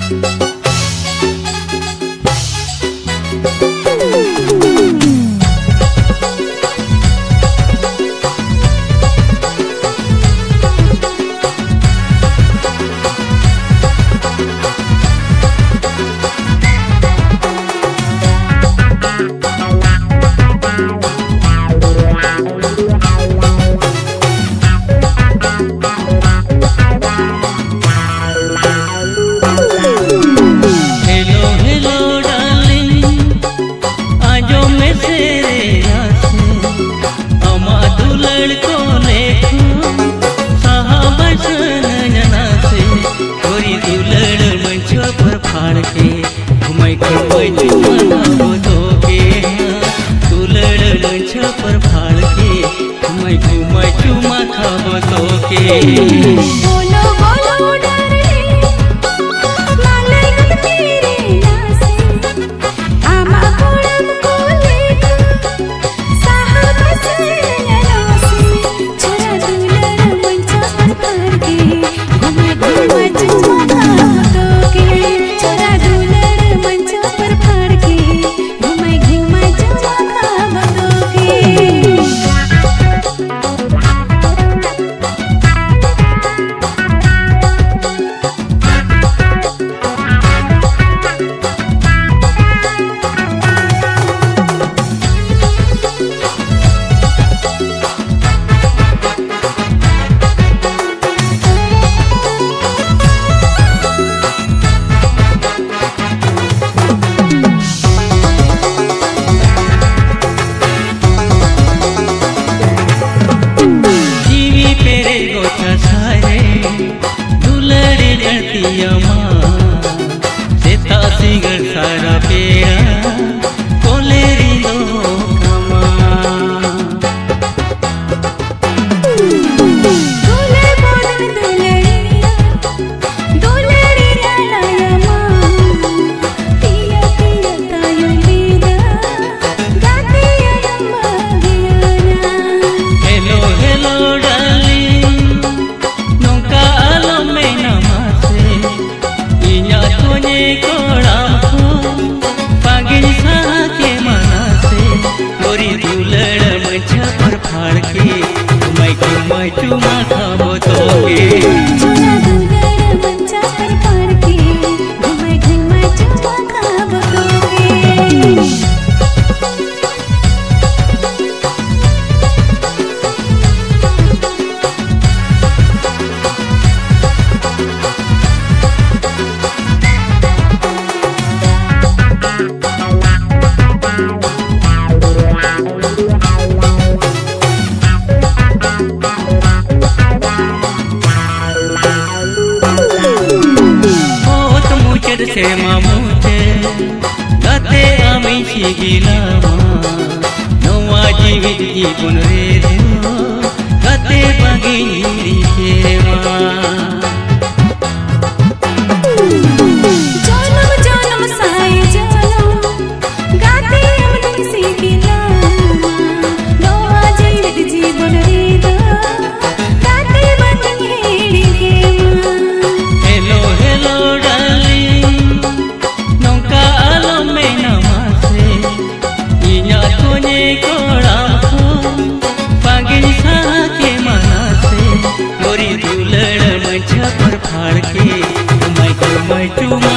बोलो बोलो डार्लिंग मालय तेरे नासे आमा कोडम कोलेक साहब सननासे छोरा दुलर मंचा पर के घुमा घुमा चुमा तो के छोरा दुलर मंचा पर के घुमा घुमा चुमा तो के सारा पेड़ा कोलेरी लो कमा दुले बोल दुलड़ी लाया मां पिया पिया तायो लीदा गाती अम्मा गियाना हेलो हेलो डार्लिंग नौका आलो में नमासे इया तुझे कोड़ा मैं चुमा खाबो तो के छोरा दुलर मंचा पर के घुमा घुमा चुमा खाबो तो के से मामुचे गाते आमी शिगिलामा नवा जीवित जीवन रे देव गाते बागिरी सेवा जनम जनम साई जनम गाते आमी शिगिलामा नवा जीवित जीवन रे देव गाते बागिरी सेवा हेलो हेलो दुलड़ मंचा पर फाड़ के मैं चुमा